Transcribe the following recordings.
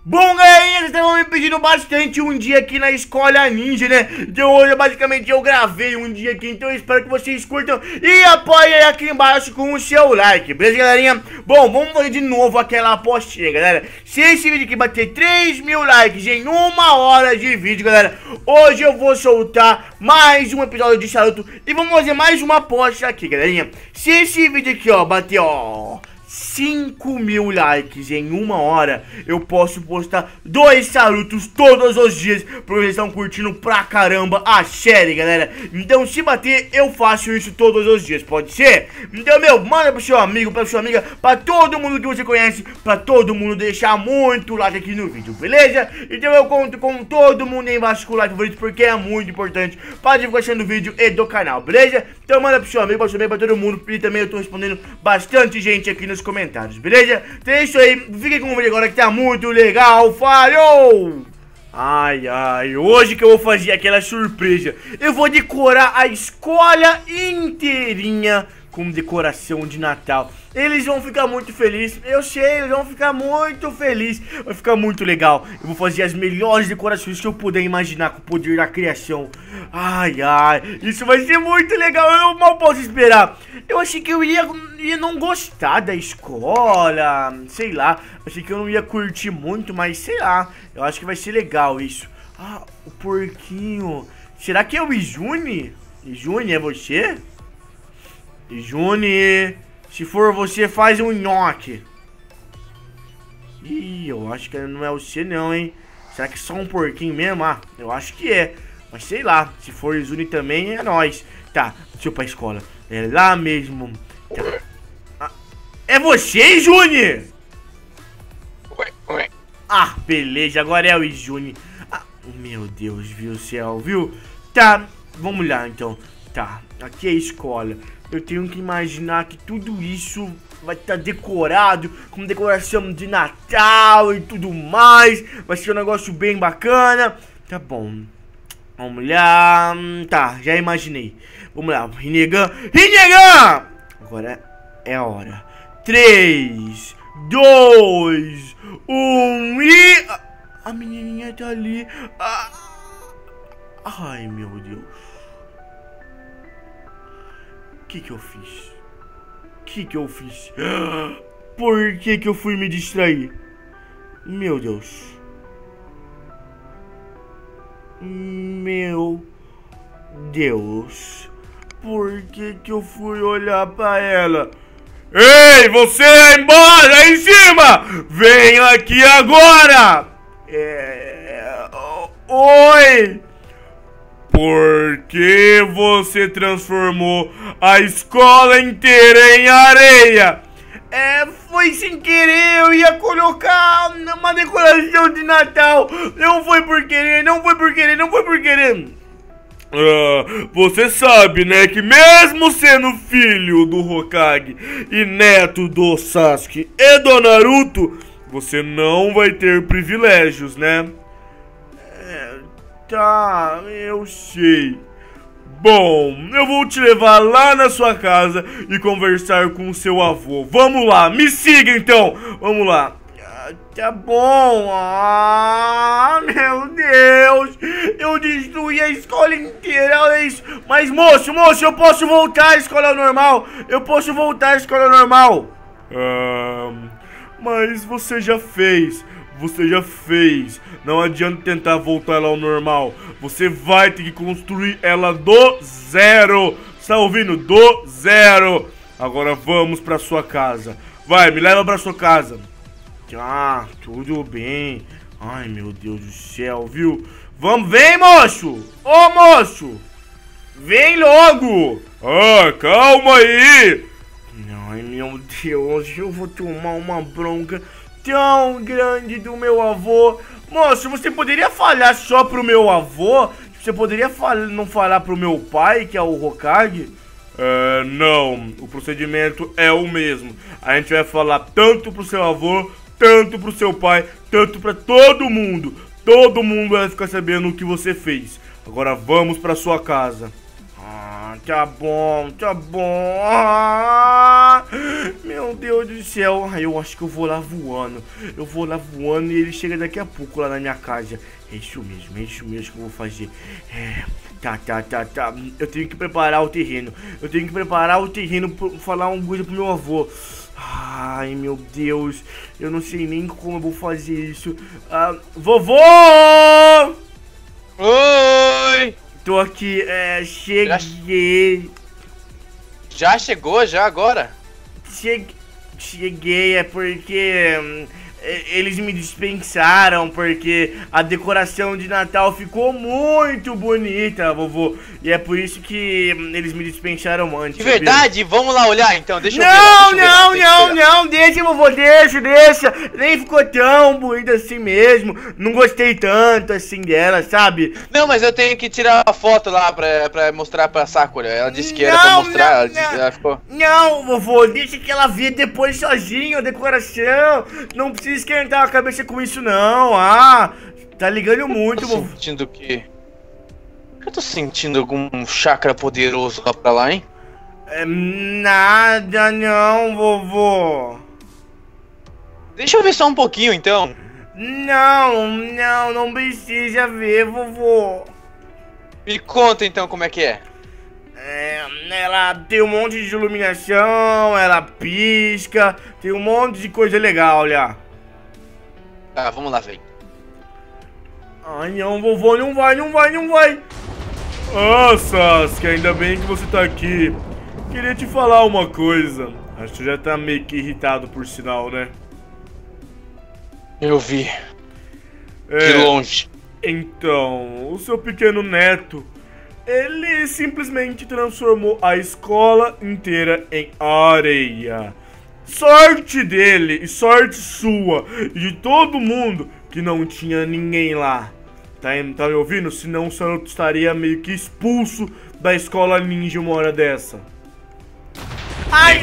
Bom, galerinha, vocês estavam me pedindo bastante um dia aqui na Escola Ninja, né? Então hoje, basicamente, eu gravei um dia aqui. Então eu espero que vocês curtam e apoiem aí aqui embaixo com o seu like, beleza, galerinha? Bom, vamos fazer de novo aquela apostinha, galera. Se esse vídeo aqui bater 3.000 likes em 1 hora de vídeo, galera, hoje eu vou soltar mais um episódio de Naruto e vamos fazer mais uma aposta aqui, galerinha. Se esse vídeo aqui, ó, bater, ó, 5.000 likes em 1 hora, eu posso postar 2 Narutos todos os dias, porque vocês estão curtindo pra caramba a série, galera. Então se bater, eu faço isso todos os dias, pode ser? Então, meu, manda pro seu amigo, pra sua amiga, pra todo mundo que você conhece, pra todo mundo deixar muito like aqui no vídeo, beleza? Então eu conto com todo mundo aí embaixo com o like favorito, porque é muito importante pra divulgação do vídeo e do canal, beleza? Então manda pro seu amigo, pra sua amiga, pra todo mundo, e também eu tô respondendo bastante gente aqui nos comentários, beleza? Então é isso aí, fiquem com o vídeo agora que tá muito legal, falou! Ai, hoje que eu vou fazer aquela surpresa, eu vou decorar a escola inteirinha com decoração de Natal. Eles vão ficar muito felizes, eu sei, eles vão ficar muito felizes, vai ficar muito legal. Eu vou fazer as melhores decorações que eu puder imaginar com o poder da criação. Ai, isso vai ser muito legal, eu mal posso esperar. Eu achei que eu ia não gostar da escola, sei lá, achei que eu não ia curtir muito, mas sei lá, eu acho que vai ser legal isso. Ah, o porquinho, será que é o Izuni? Izuni, é você? Izuni, se for você, faz um nhoque. Ih, eu acho que não é você não, hein? Será que é só um porquinho mesmo? Ah, eu acho que é. Mas sei lá, se for Izuni também, é nóis. Tá, deixa eu ir pra escola. É lá mesmo. Tá. Ah, é você, Izuni? Ué. Ah, beleza, agora é o Izuni. Ah, meu Deus, viu, céu, viu? Tá, vamos lá então. Tá, aqui é a escola. Eu tenho que imaginar que tudo isso vai estar decorado, com decoração de Natal e tudo mais. Vai ser um negócio bem bacana. Tá bom. Vamos lá. Tá, já imaginei. Vamos lá, Rinnegan. Rinnegan! Agora é a hora. 3, 2, 1 e... A menininha tá ali. Ai, meu Deus. O que eu fiz? O que eu fiz? Por que eu fui me distrair? Meu Deus. Meu Deus. Por que eu fui olhar pra ela? Ei, você aí embaixo, aí em cima! Vem aqui agora! Oi! Por que você transformou a escola inteira em areia? Foi sem querer, eu ia colocar uma decoração de Natal. Não foi por querer, não foi por querer, não foi por querer. Você sabe, né, que mesmo sendo filho do Hokage e neto do Sasuke e do Naruto, você não vai ter privilégios, né? Tá, eu sei. Bom, eu vou te levar lá na sua casa e conversar com o seu avô. Vamos lá, me siga então. Vamos lá. Tá bom. Meu Deus. Eu destruí a escola inteira, olha isso. Mas moço, eu posso voltar à escola normal. Eu posso voltar à escola normal. Mas você já fez. Não adianta tentar voltar ela ao normal. Você vai ter que construir ela do zero. Está ouvindo? Do zero. Agora vamos pra sua casa. Vai, me leva pra sua casa. Ah, tudo bem. Ai, meu Deus do céu, viu? Vamos, vem, moço. Ô, moço. Vem logo. Calma aí. Ai, meu Deus, eu vou tomar uma bronca tão grande do meu avô. Moço, você poderia falar só pro meu avô? Você poderia não falar pro meu pai, que é o Hokage? Não, o procedimento é o mesmo. A gente vai falar tanto pro seu avô, tanto pro seu pai, tanto pra todo mundo. Todo mundo vai ficar sabendo o que você fez. Agora vamos pra sua casa. tá bom, tá bom. Meu Deus do céu. Eu acho que eu vou lá voando. Eu vou lá voando e ele chega daqui a pouco lá na minha casa. É isso mesmo que eu vou fazer. Tá. Eu tenho que preparar o terreno. Pra falar uma coisa pro meu avô. Ai, meu Deus. Eu não sei nem como eu vou fazer isso. Vovô! Oi! Tô aqui, cheguei. Já chegou, já agora? Cheguei, é porque eles me dispensaram, porque a decoração de Natal ficou muito bonita, vovô. E é por isso que eles me dispensaram antes. De verdade? Vamos lá olhar então, deixa eu ver. Não, deixa, vovô, deixa. Nem ficou tão bonita assim mesmo. Não gostei tanto assim dela, sabe? Não, mas eu tenho que tirar a foto lá pra mostrar pra Sakura. Ela disse que era pra mostrar, ela ficou... Não, vovô, deixa que ela vê depois sozinha a decoração. Não precisa esquentar a cabeça com isso não. Tá ligando muito, vovô. Sentindo o quê? Eu tô sentindo algum chakra poderoso lá pra lá, hein? Nada não, vovô. Deixa eu ver só um pouquinho, então. Não precisa ver, vovô. Me conta, então, como é que é. Ela tem um monte de iluminação, ela pisca, tem um monte de coisa legal, olha. Tá, vamos lá, velho. Ai, não, vovô, não vai. Sasuke, ainda bem que você tá aqui. Queria te falar uma coisa. Acho que você já tá meio que irritado por sinal, né? Eu vi. De longe. Então, o seu pequeno neto, ele simplesmente transformou a escola inteira em areia. Sorte dele e sorte sua e de todo mundo que não tinha ninguém lá. Tá me ouvindo? Senão o Saruto estaria meio que expulso da escola ninja uma hora dessa. Ai!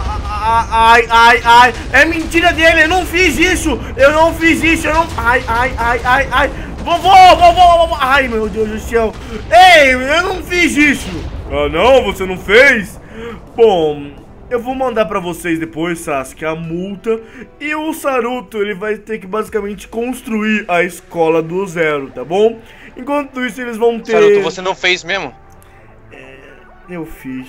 É mentira dele, eu não fiz isso! Ai! Vovô! Ai, meu Deus do céu! Ei, eu não fiz isso! Não? Você não fez? Bom, eu vou mandar pra vocês depois, Sasuke, a multa. E o Saruto, ele vai ter que basicamente construir a escola do zero, tá bom? Enquanto isso, eles vão ter... Saruto, você não fez mesmo? Eu fiz.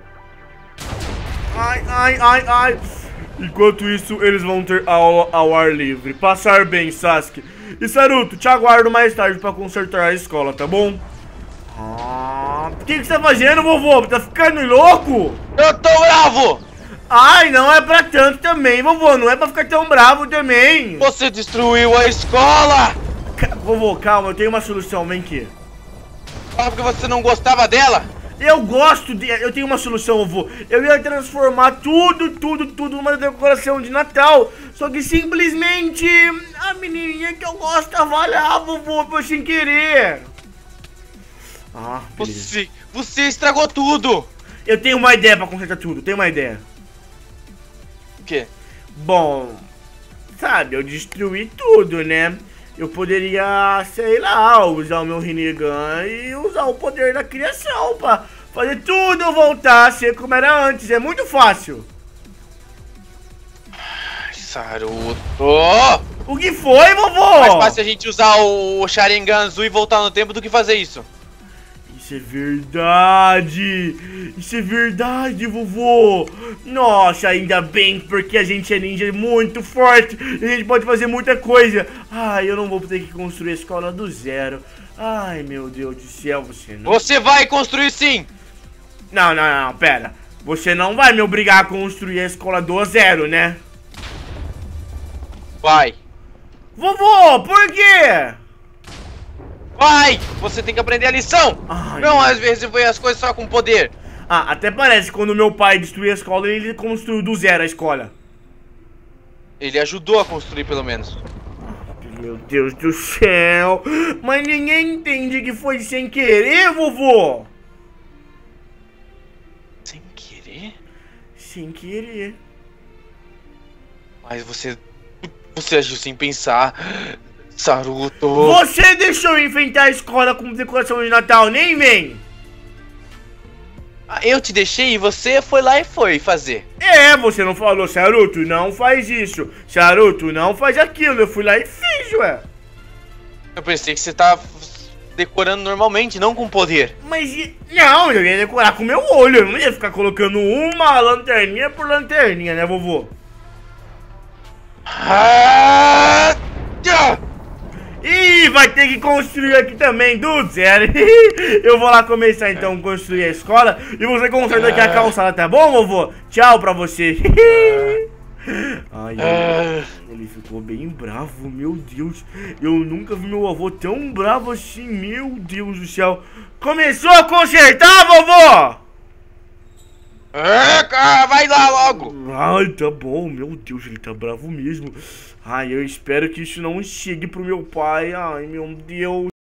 Ai. Enquanto isso, eles vão ter aula ao ar livre. Passar bem, Sasuke. E Saruto, te aguardo mais tarde pra consertar a escola, tá bom? O que você tá fazendo, vovô? Tá ficando louco? Eu tô bravo! Ai, não é pra tanto também, vovô. Não é pra ficar tão bravo também. Você destruiu a escola! Vovô, calma, eu tenho uma solução, vem aqui. Só porque você não gostava dela? Eu tenho uma solução, vovô. Eu ia transformar tudo numa decoração de Natal. Só que simplesmente a menininha que eu gostava lá, vovô, foi sem querer. Você estragou tudo. Eu tenho uma ideia pra consertar tudo, tenho uma ideia. O quê? Bom, sabe, eu destruí tudo, né? Eu poderia, sei lá, usar o meu Rinnegan e usar o poder da criação pra fazer tudo voltar a ser como era antes. É muito fácil. Saruto! O que foi, vovô? Mais fácil a gente usar o Sharingan azul e voltar no tempo do que fazer isso. Isso é verdade, vovô. Nossa, ainda bem, porque a gente é ninja muito forte e a gente pode fazer muita coisa. Ai, eu não vou ter que construir a escola do zero. Ai, meu Deus do céu, você não... Você vai construir sim. Não, pera. Você não vai me obrigar a construir a escola do zero, né? Vai. Vovô, por quê? Vai! Você tem que aprender a lição! Ai, não às vezes ver as coisas só com poder. Até parece que quando meu pai destruiu a escola, ele construiu do zero a escola. Ele ajudou a construir, pelo menos. Meu Deus do céu! Mas ninguém entende que foi sem querer, vovô! Sem querer? Sem querer. Mas você agiu sem pensar. Saruto! Você deixou eu enfeitar a escola com decoração de Natal, nem vem! Eu te deixei e você foi lá e foi fazer. É, você não falou, Saruto, não faz isso. Saruto, não faz aquilo. Eu fui lá e fiz, ué. Eu pensei que você tava decorando normalmente, não com poder. Mas, não, eu ia decorar com o meu olho. Eu não ia ficar colocando uma lanterninha por lanterninha, né, vovô? Ih, vai ter que construir aqui também do zero. Eu vou lá começar então a construir a escola e você conserta aqui a calçada, tá bom, vovô? Tchau pra você. Ai, ele ficou bem bravo, meu Deus. Eu nunca vi meu avô tão bravo assim, meu Deus do céu. Começou a consertar, vovô? Cara, vai lá logo. Ai, tá bom, meu Deus, ele tá bravo mesmo. Ai, eu espero que isso não chegue pro meu pai. Ai, meu Deus.